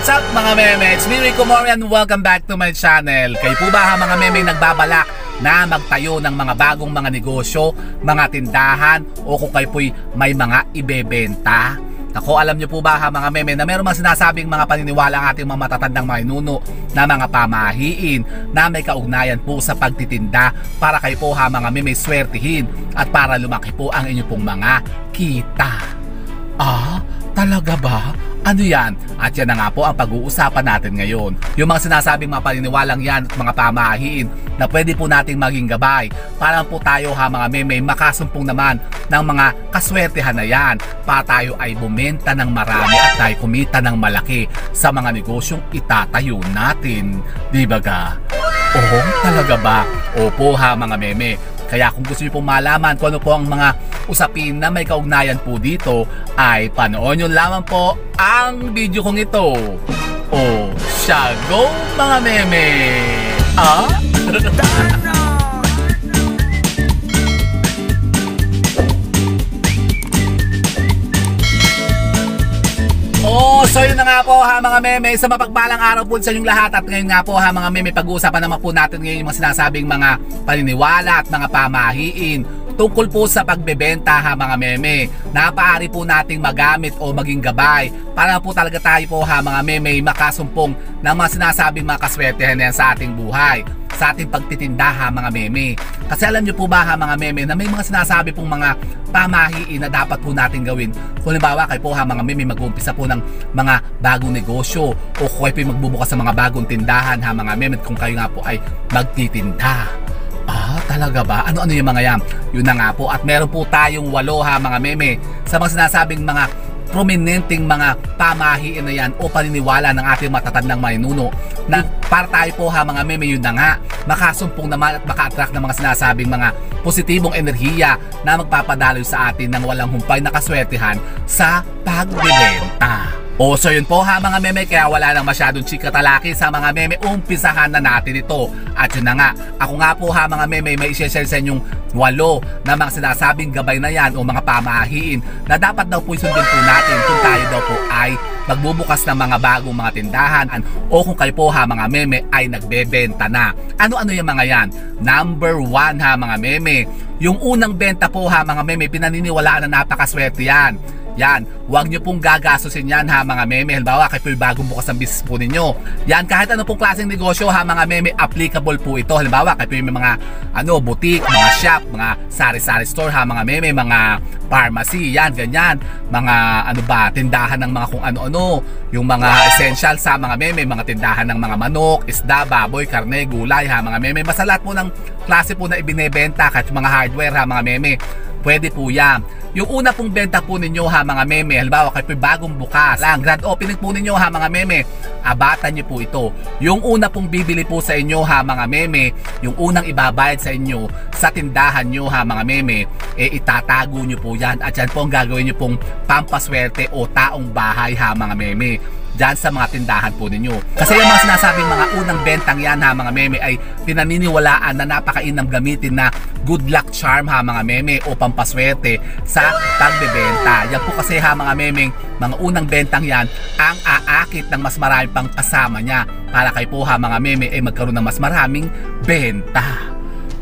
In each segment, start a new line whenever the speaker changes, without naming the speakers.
What's up mga meme? It's me Rico Morian. Welcome back to my channel. Kayo po ba mga meme nagbabalak na magtayo ng mga bagong mga negosyo, mga tindahan, o kung kayo po'y may mga ibebenta? Ako, alam nyo po ba mga meme na meron mga sinasabing mga paniniwala ang ating mga matatandang mahinuno na mga pamahiin na may kaugnayan po sa pagtitinda para kayo po mga meme swertihin at para lumaki po ang inyo pong mga kita. Talaga ba? Ano yan? At yan na nga po ang pag-uusapan natin ngayon. Yung mga sinasabing mga paniniwalang yan at mga pamahiin na pwede po nating maging gabay para po tayo mga meme makasumpong naman ng mga kaswertehan na yan para tayo ay bumenta ng marami at tayo kumita ng malaki sa mga negosyong itatayo natin. Di ba ga? Talaga ba? Opo mga meme. Kaya kung gusto niyo pong malaman kung ano po ang mga usapin na may kaugnayan po dito, ay panoorin nyo lamang po ang video kong ito. Siya go mga meme! So yun na nga po mga meme, sa mapagpalang araw po sa inyong lahat. At ngayon nga po mga meme, pag-uusapan naman po natin ngayon yung mga sinasabing mga paniniwala at mga pamahiin tungkol po sa pagbebenta mga meme na paari po nating magamit o maging gabay para po talaga tayo po mga meme makasumpong ng mga sinasabing mga kaswertehan yan sa ating buhay, sa ating pagtitinda mga meme. Kasi alam nyo po ba mga meme na may mga sinasabi pong mga pamahiin na dapat po natin gawin. Kung halimbawa kayo po mga meme mag-uumpisa po ng mga bagong negosyo o kung kayo po magbubukas sa mga bagong tindahan mga meme, kung kayo nga po ay magtitinda. Talaga ba? Ano-ano yung mga yan? Yun na nga po. At meron po tayong 8 mga meme sa mga sinasabing mga prominenteng mga pamahiin na yan o paniniwala ng ating matatandang mahinuno na para tayo po mga meme, yun na nga, makasumpong naman at maka-attract ng mga sinasabing mga positibong enerhiya na magpapadaloy sa atin ng walang humpay na kaswertihan sa pagbebenta. So yun po mga meme, kaya wala nang masyadong chika talaki sa mga meme, umpisahan na natin ito. At yun na nga, ako nga po mga meme, may i-share sa inyong 8 na mga sinasabing gabay na yan o mga pamahiin na dapat daw po isundin po natin kung tayo daw po ay magbubukas ng mga bagong mga tindahan o kung kayo po mga meme ay nagbebenta na. Ano-ano yung mga yan? Number 1 mga meme, yung unang benta po mga meme, pinaniniwalaan na napakaswerte yan. Yan, huwag nyo pong gagastusin yan mga meme. Halimbawa, kayo po yung bagong bukas ng business po ninyo. Yan, kahit ano pong klaseng negosyo mga meme, applicable po ito. Halimbawa, kayo po yung mga boutique, mga shop, mga sari-sari store mga meme, mga pharmacy, yan, ganyan. Mga tindahan ng mga kung ano-ano. Yung mga essential sa mga meme, mga tindahan ng mga manok, isda, baboy, karne, gulay mga meme. Basta lahat po ng klase po na ibinebenta, kahit mga hardware mga meme, pwede po yan. Yung una pong benta po ninyo mga meme, halimbawa kayo po bagong bukas lang, grand opening po ninyo mga meme, abatan nyo po ito. Yung una pong bibili po sa inyo mga meme, yung unang ibabayad sa inyo sa tindahan nyo mga meme, itatago nyo po yan. At yan po ang gagawin nyo pong pampaswerte o taong bahay mga meme dyan sa mga tindahan po ninyo. Kasi yung mga sinasabing mga unang bentang yan mga meme ay pinaniniwalaan na napakainam gamitin na good luck charm mga meme o pampaswerte sa pagbebenta. Yan po kasi mga meme, mga unang bentang yan ang aakit ng mas marami pang kasama niya para kayo po mga meme ay magkaroon ng mas maraming benta.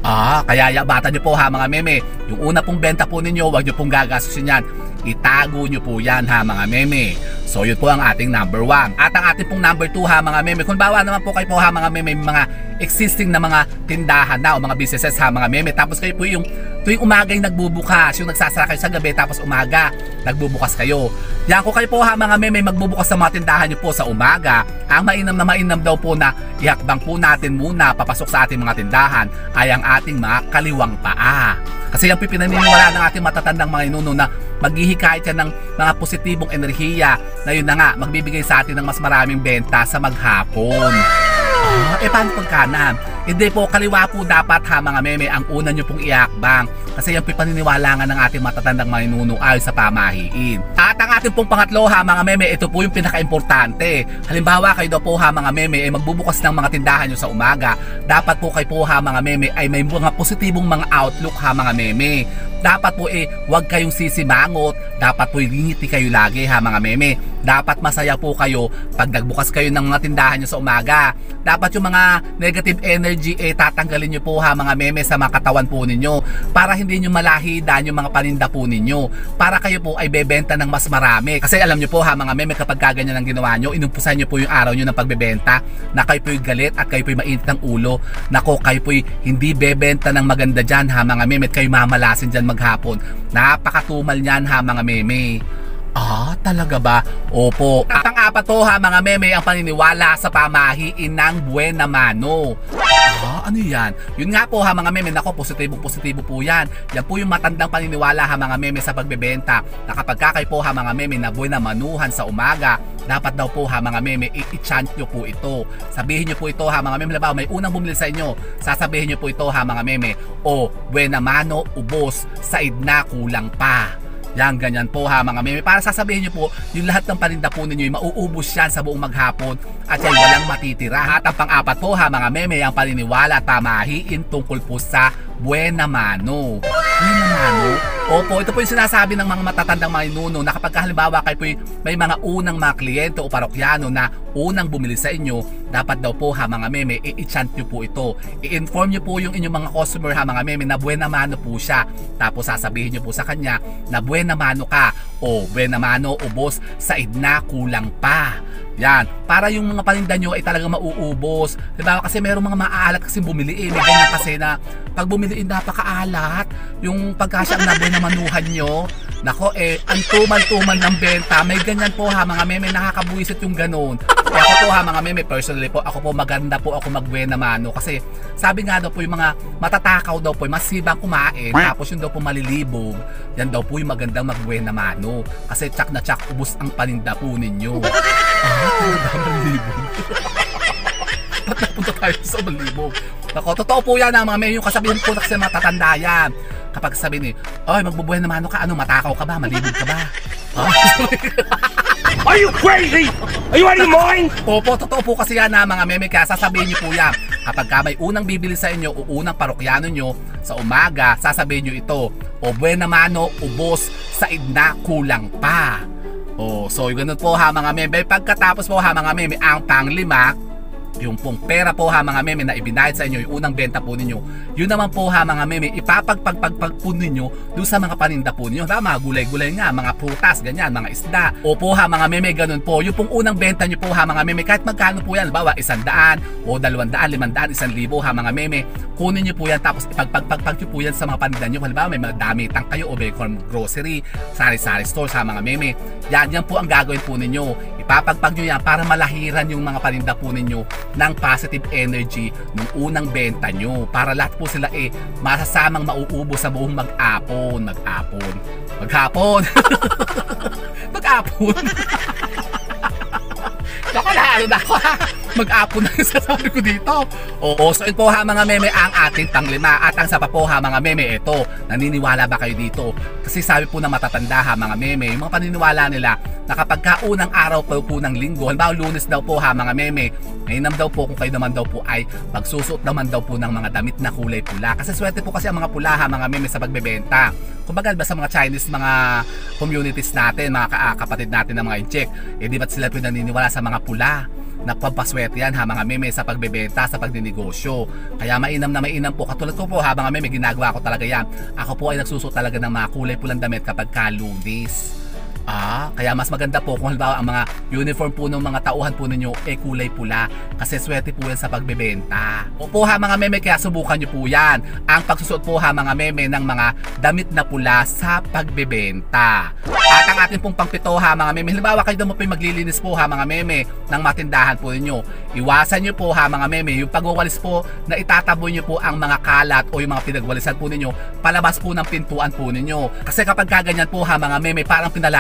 Kaya yabatan nyo po mga meme, yung una pong benta po ninyo, huwag nyo pong gagastusin yan, itago nyo po yan mga meme. So yun po ang ating number 1. At ang ating pong number 2 mga meme, kung bawa naman po kayo po mga meme, mga existing na mga tindahan na o mga businesses mga meme, tapos kayo po yung tuwing umaga yung nagbubukas, yung nagsasara kayo sa gabi, tapos umaga nagbubukas kayo. Yan, kung kayo po mga meme magbubukas sa mga tindahan nyo po sa umaga, ang mainam daw po na ihakbang po natin muna papasok sa ating mga tindahan ay ang ating mga kaliwang paa. Kasi yung pinaniniwala ng ating matatandang mga inuno na maghihikayat yan ng mga positibong enerhiya na yun na nga, magbibigay sa atin ng mas maraming benta sa maghapon. Paano pagkanan? Hindi po, kaliwa po dapat ha mga meme ang una nyo pong iakbang. Kasi yan po paniniwala nga ng ating matatandang maninuno ayon sa pamahiin. At ang ating pong pangatlo ha mga meme, ito po yung pinaka-importante. Halimbawa kayo daw po ha mga meme ay magbubukas ng mga tindahan nyo sa umaga. Dapat po kayo po ha mga meme ay may mga positibong mga outlook ha mga meme. Dapat po huwag kayong sisimangot. Dapat po ngiti kayo lagi ha mga meme. Dapat masaya po kayo pag nagbukas kayo ng mga tindahan nyo sa umaga. Dapat yung mga negative energy tatanggalin nyo po ha mga meme sa mga katawan po ninyo. Para hindi nyo malahidan yung mga paninda po ninyo. Para kayo po ay bebenta ng mas marami. Kasi alam nyo po ha mga meme, kapag kaganyan ang ginawa nyo, inumpusan nyo po yung araw nyo ng pagbebenta na kayo po'y galit at kayo po'y mainit ng ulo. Nako, kayo po'y hindi bebenta ng maganda dyan ha mga meme at kayo mamalasin dyan maghapon. Napakatumal niyan ha mga meme. Ah, talaga ba? Opo. At ang apat po ha mga meme, ang paniniwala sa pamahiin ng buena mano. Ah, ano yan? Yun nga po ha mga meme, nako, positibo po yan. Yan po yung matandang paniniwala ha mga meme sa pagbebenta. Na kapag kakay po ha mga meme na buena manuhan sa umaga, dapat daw po ha mga meme, i-chant nyo po ito. Sabihin nyo po ito ha mga meme, labaw, may unang bumili sa inyo. Sasabihin nyo po ito ha mga meme, o buena mano, ubos, said na, kulang pa. Yan, ganyan po ha mga meme. Para sasabihin nyo po, yung lahat ng paninda po ninyo, mauubos yan sa buong maghapon at yan walang matitira. At ang pang-apat po ha mga meme, ang paniniwala tamahiin tungkol po sa buena mano. Buena mano? Opo, ito po yung sinasabi ng mga matatandang maninuno na kapag halimbawa kayo po may mga unang mga kliyente o parokyano na unang bumili sa inyo, dapat daw po ha mga meme, i-chant nyo po ito. I-inform nyo po yung inyong mga customer ha mga meme na buena mano po siya. Tapos sasabihin nyo po sa kanya na buena mano ka o buena mano o boss, said na, kulang pa. Yan, para yung mga paninda nyo ay talagang mauubos. Diba? Kasi merong mga maaalat kasi bumili May ganyan kasi na pag bumili napakaalat. Yung pagkasya na buena manuhan nyo, nako ang tumal-tumal ng benta. May ganyan po ha mga meme, nakakabuisit yung ganun. Kaya ako po ha mga meme, personally po, ako po maganda po ako magbuena mano. Kasi sabi nga daw po yung mga matatakaw daw po, masibang kumain, tapos yung daw po malilibog, yan daw po yung magandang magbuena mano. Kasi tsak na tsak, ubos ang paninda po ninyo. Malibog. Ba't napunta tayo sa malibog? Nako, totoo po yan mga meme, yung kasabihin po kasi matatanda yan. Kapag sabi ni, oy, magbubuhay naman ka, ano, matakaw ka ba? Malibog ka ba?
Are you crazy? Are you out of your mind?
Opo, totoo po kasi yan mga meme, kaya sasabihin niyo po yan. Kapag ka may unang bibili sa inyo o unang parokyano nyo sa umaga, sasabihin nyo ito, o buena mano, ubos, said na, kulang pa. O, so ganun po ha mga meme. Pagkatapos po ha mga meme, ang panglima, yung pong pera po ha mga meme na ibinayad sa inyo, yung unang benta po ninyo, yun naman po ha mga meme, ipapagpagpagpag po ninyo doon sa mga paninda po ninyo. Mga gulay-gulay nga, mga prutas, ganyan, mga isda. O po ha mga meme, ganun po. Yung pong unang benta nyo po ha mga meme, kahit magkano po yan, bawa 100 o 200, 500, 1,000 ha mga meme, kunin nyo po yan, tapos ipagpagpagpag nyo po yan sa mga paninda nyo. Halimbawa may mga damitang kayo o may grocery, sari-sari stores ha mga meme. Yan po ang gagawin po ninyo. Ipapagpag nyo yan para malahiran yung mga paninda po ninyo ng positive energy nung unang benta nyo, para lahat po sila masasamang mauubos sa buong maghapon. Maghapon. Naku na, ano na ako ha? Mag-apon na yung sasabi ko dito. Oo, so yun po ha mga meme ang ating panglima. At ang sa pa po ha mga meme, ito, naniniwala ba kayo dito? Kasi sabi po na matatanda ha mga meme, yung mga paniniwala nila na kapag kaunang araw po ng linggo, halimbawa Lunes daw po ha mga meme, ngayon daw po kung kayo naman daw po ay magsusuot naman daw po ng mga damit na kulay pula. Kasi swerte po kasi ang mga pula ha mga meme sa pagbebenta. Kumbaga ba sa mga Chinese mga communities natin, mga kapatid natin na mga incheck, di ba't sila po naniniwala sa mga pula? Nagpapaswerte yan ha mga meme sa pagbebenta, sa pagdinegosyo. Kaya mainam na mainam po. Katulad ko po ha mga meme, ginagawa ko talaga yan. Ako po ay nagsusuot talaga ng mga kulay pulang damit kapag Lunes. Kaya mas maganda po kung halimbawa ang mga uniform po ng mga tauhan po ninyo kulay pula, kasi swerte po yan sa pagbebenta. Opo ha mga meme, kaya subukan nyo po yan, ang pagsusuot po ha mga meme ng mga damit na pula sa pagbebenta. At ang ating pong pangpito ha mga meme, halimbawa kayo naman po maglilinis po ha mga meme ng matindahan po ninyo, iwasan nyo po ha mga meme yung pagwawalis po na itataboy nyo po ang mga kalat o yung mga pinagwalisan po ninyo palabas po ng pintuan po ninyo. Kasi kapag kaganyan po ha mga meme, parang pinalala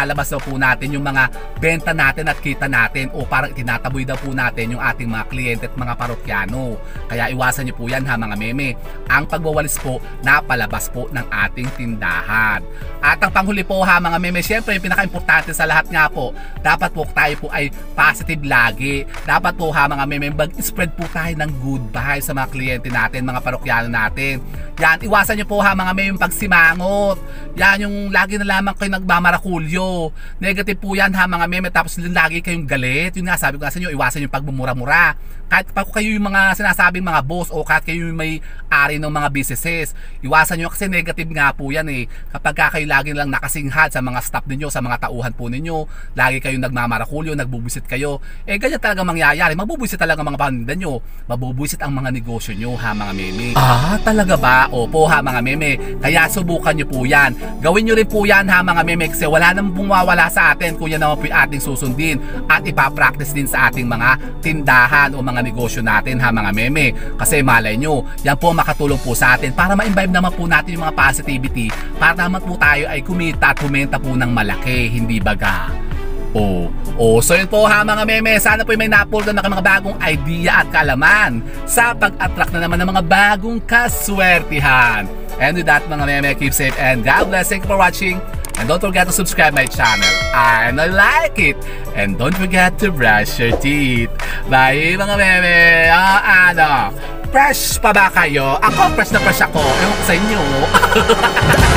pinapalabas daw po natin yung mga benta natin at kita natin o parang itinataboy daw po natin yung ating mga kliyente at mga parokyano. Kaya iwasan nyo po yan ha mga meme. Ang pagwawalis po napalabas po ng ating tindahan. At ang panghuli po ha mga meme, syempre yung pinaka-importante sa lahat nga po, dapat po tayo po ay positive lagi. Dapat po ha mga meme, mag-spread po tayo ng good vibes sa mga kliyente natin, mga parokyano natin. Yan, iwasan nyo po ha mga meme yung pagsimangot. Yan, yung lagi na lamang kayo nagmamarakulyo. Negative po yan ha mga meme, tapos lagi kayong galit. Yun nga, sabi ko nga sa inyo, iwasan yung pagmumura-mura. Kahit pa kayo yung mga sinasabing mga boss o kahit kayo yung may ari ng mga businesses, iwasan nyo kasi negative nga po yan eh. Kapag kayo lagi lang nakasinghad sa mga staff ninyo, sa mga tauhan po ninyo, lagi kayong nagmamarakulyo, nagbubusit kayo, eh ganyan talaga mangyayari. Mabubusit talaga mga paninda nyo, mabubusit ang mga negosyo nyo ha mga meme. Ah, talaga ba? Opo ha mga meme. Kaya subukan nyo po yan. Gawin nyo rin po yan ha mga meme, kasi wala namang bumawala sa atin kung yan naman po yung ating susundin at ipapractice din sa ating mga tindahan o mga negosyo natin ha mga meme. Kasi malay nyo, yan po makatulong po sa atin para ma-imbibe naman po natin yung mga positivity, para naman po tayo ay kumita at kumenta po ng malaki, hindi baga? So yun po ha mga meme, sana po may napuldan na mga bagong idea at kaalaman sa pag-attract na naman ng mga bagong kaswertihan. And with that mga meme, keep safe and God bless. Thank you for watching. And don't forget to subscribe my channel. And I like it. And don't forget to brush your teeth. Bye mga meme. Fresh pa ba kayo? Ako fresh na fresh ako. Ewan ko sa inyo.